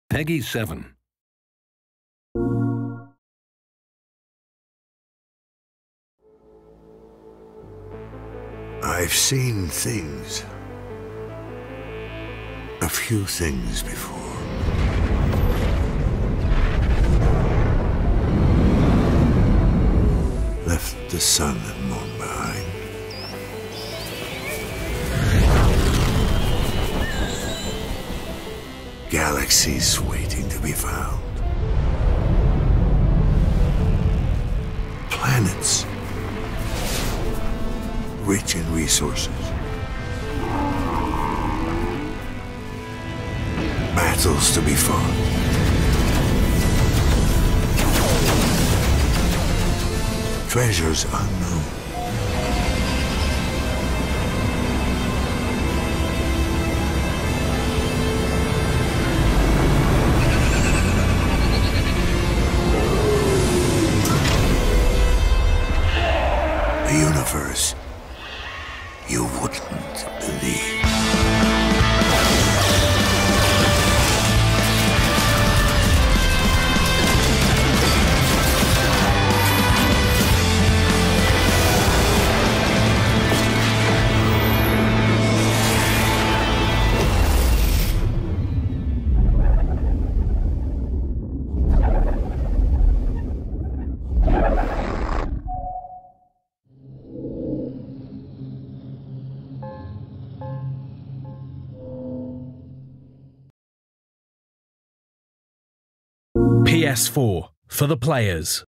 Peggy 7. I've seen things. A few things before. Left the sun and moon behind. Galaxies waiting to be found. Planets rich in resources. Battles to be fought. Treasures unknown. A universe you wouldn't believe. PS4 for the players.